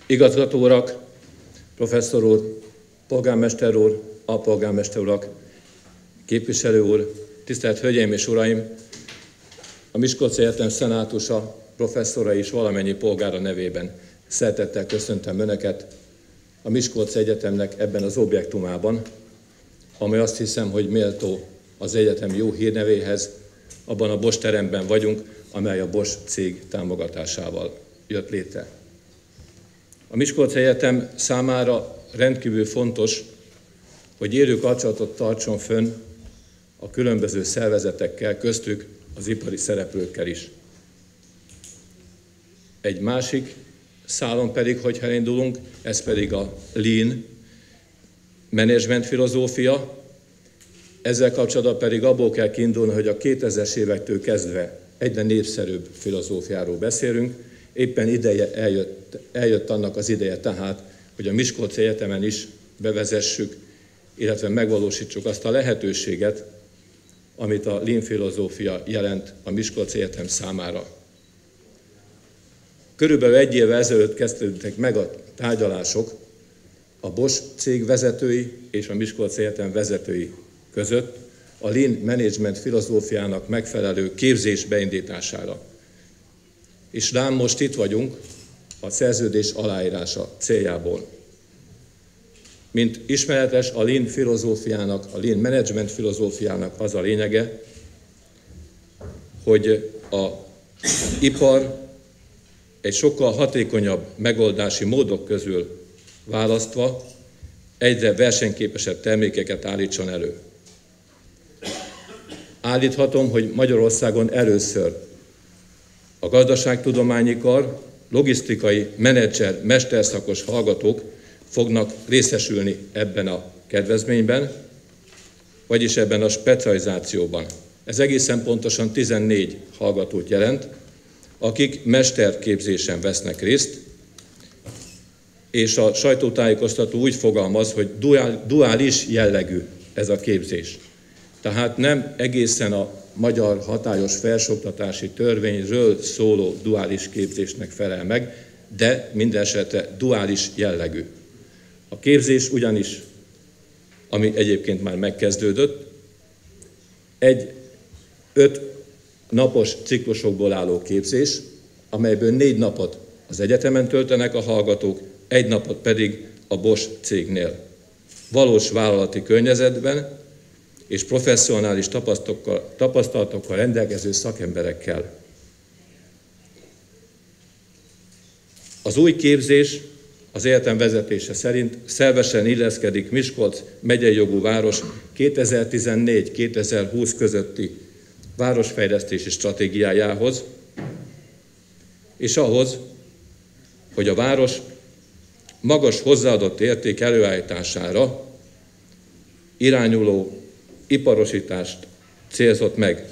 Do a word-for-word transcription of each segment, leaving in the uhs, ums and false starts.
Igazgató urak, professzor úr, polgármester úr, alpolgármester urak, képviselő úr, tisztelt hölgyeim és uraim, a Miskolci Egyetem szenátusa, professzora és valamennyi polgára nevében szeretettel köszöntöm Önöket a Miskolci Egyetemnek ebben az objektumában, amely azt hiszem, hogy méltó az egyetem jó hírnevéhez. Abban a Bosch teremben vagyunk, amely a Bosch cég támogatásával jött létre. A Miskolci Egyetem számára rendkívül fontos, hogy élő kapcsolatot tartson fönn a különböző szervezetekkel, köztük az ipari szereplőkkel is. Egy másik szálon pedig, hogyha elindulunk, ez pedig a Lean Management filozófia. Ezzel kapcsolatban pedig abból kell kiindulni, hogy a kétezres évektől kezdve egyre népszerűbb filozófiáról beszélünk. Éppen ideje eljött, eljött annak az ideje tehát, hogy a Miskolci Egyetemen is bevezessük, illetve megvalósítsuk azt a lehetőséget, amit a Lean filozófia jelent a Miskolci Egyetem számára. Körülbelül egy évvel ezelőtt kezdődtek meg a tárgyalások a Bosch cég vezetői és a Miskolci Egyetem vezetői között a Lean Management filozófiának megfelelő képzés beindítására. És rám most itt vagyunk a szerződés aláírása céljából. Mint ismeretes, a Lean filozófiának, a Lean Management filozófiának az a lényege, hogy az ipar egy sokkal hatékonyabb megoldási módok közül választva egyre versenyképesebb termékeket állítson elő. Állíthatom, hogy Magyarországon először a gazdaságtudományi kar, logisztikai menedzser, mesterszakos hallgatók fognak részesülni ebben a kedvezményben, vagyis ebben a specializációban. Ez egészen pontosan tizennégy hallgatót jelent, akik mesterképzésen vesznek részt, és a sajtótájékoztató úgy fogalmaz, hogy duális jellegű ez a képzés. Tehát nem egészen a magyar hatályos felsőoktatási törvényről szóló duális képzésnek felel meg, de mindenesetre duális jellegű. A képzés ugyanis, ami egyébként már megkezdődött, egy öt napos ciklusokból álló képzés, amelyből négy napot az egyetemen töltenek a hallgatók, egy napot pedig a Bosch cégnél. Valós vállalati környezetben és professzionális tapasztalatokkal, tapasztalatokkal rendelkező szakemberekkel. Az új képzés az egyetem vezetése szerint szervesen illeszkedik Miskolc megyei jogú város kétezer-tizennégy kétezer-húsz közötti városfejlesztési stratégiájához, és ahhoz, hogy a város magas hozzáadott érték előállítására irányuló iparosítást célzott meg.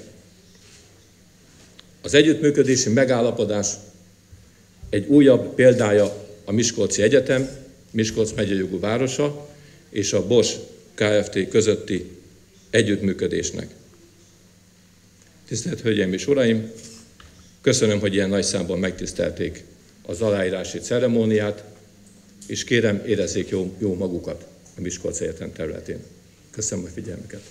Az együttműködési megállapodás egy újabb példája a Miskolci Egyetem, Miskolc megyei jogú városa és a Bosch Kft. Közötti együttműködésnek. Tisztelt Hölgyeim és Uraim! Köszönöm, hogy ilyen nagy számban megtisztelték az aláírási ceremóniát, és kérem, érezzék jó, jó magukat a Miskolci Egyetem területén. Köszönöm a figyelmüket!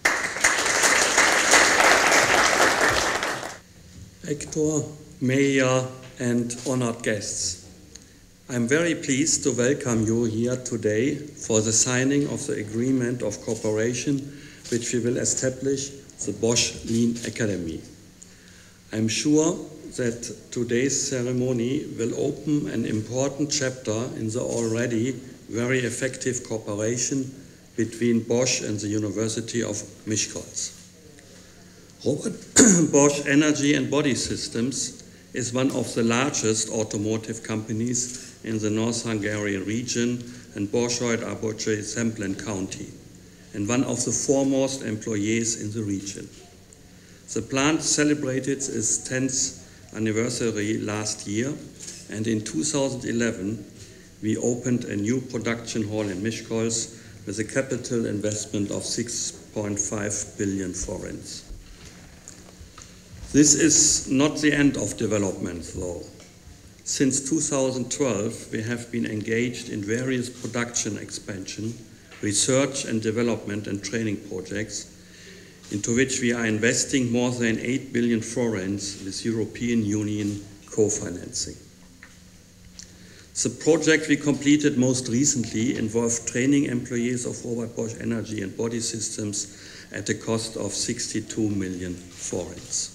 Rector, Mayor and honored guests, I'm very pleased to welcome you here today for the signing of the agreement of cooperation which we will establish the Bosch Lean Academy. I'm sure that today's ceremony will open an important chapter in the already very effective cooperation between Bosch and the University of Miskolc. Robert Bosch Energy and Body Systems is one of the largest automotive companies in the North Hungarian region and Borsod-Abaúj-Zemplén County, and one of the foremost employees in the region. The plant celebrated its tenth anniversary last year, and in two thousand eleven we opened a new production hall in Miskolc with a capital investment of six point five billion forints. This is not the end of development, though. Since two thousand twelve, we have been engaged in various production expansion, research and development and training projects, into which we are investing more than eight billion forints with European Union co-financing. The project we completed most recently involved training employees of Robert Bosch Energy and Body Systems at a cost of sixty-two million forints.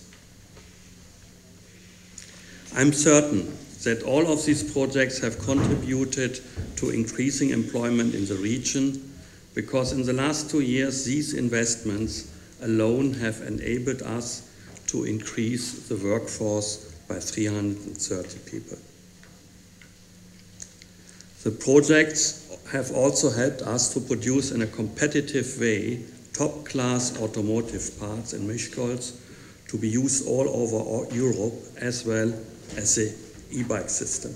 I'm certain that all of these projects have contributed to increasing employment in the region, because in the last two years these investments alone have enabled us to increase the workforce by three hundred thirty people. The projects have also helped us to produce in a competitive way top-class automotive parts in Miskolc to be used all over Europe, as well as the e-bike system.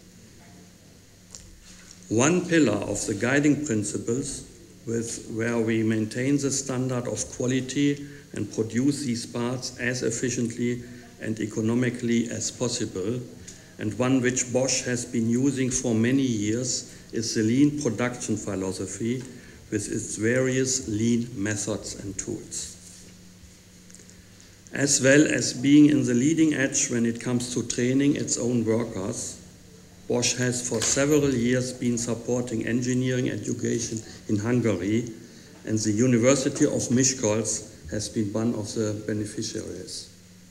One pillar of the guiding principles with where we maintain the standard of quality and produce these parts as efficiently and economically as possible, and one which Bosch has been using for many years, is the lean production philosophy with its various lean methods and tools. As well as being in the leading edge when it comes to training its own workers, Bosch has for several years been supporting engineering education in Hungary, and the University of Miskolc has been one of the beneficiaries.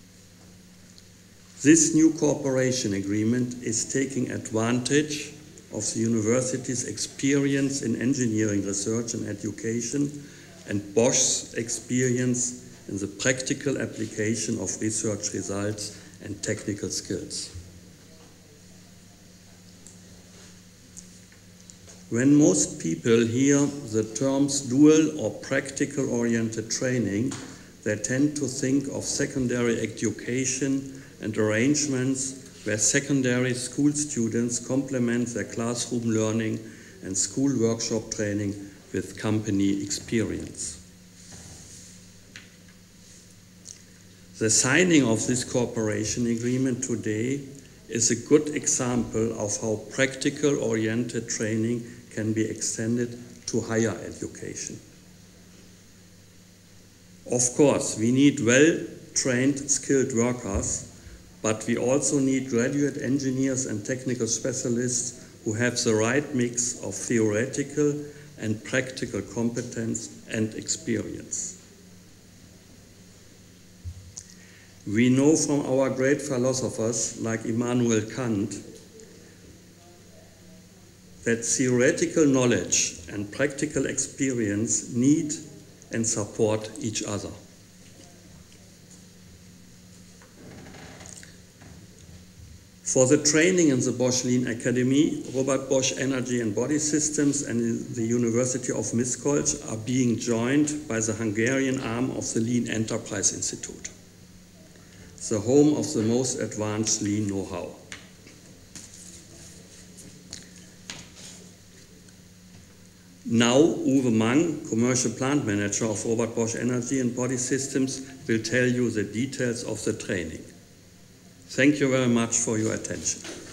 This new cooperation agreement is taking advantage of the university's experience in engineering research and education and Bosch's experience in the practical application of research results and technical skills. When most people hear the terms dual or practical-oriented training, they tend to think of secondary education and arrangements where secondary school students complement their classroom learning and school workshop training with company experience. The signing of this cooperation agreement today is a good example of how practical-oriented training can be extended to higher education. Of course, we need well-trained, skilled workers, but we also need graduate engineers and technical specialists who have the right mix of theoretical and practical competence and experience. We know from our great philosophers like Immanuel Kant that theoretical knowledge and practical experience need and support each other. For the training in the Bosch Lean Academy, Robert Bosch Energy and Body Systems and the University of Miskolc are being joined by the Hungarian arm of the Lean Enterprise Institute, the home of the most advanced lean know-how. Now, Uwe Mang, Commercial Plant Manager of Robert Bosch Energy and Body Systems, will tell you the details of the training. Thank you very much for your attention.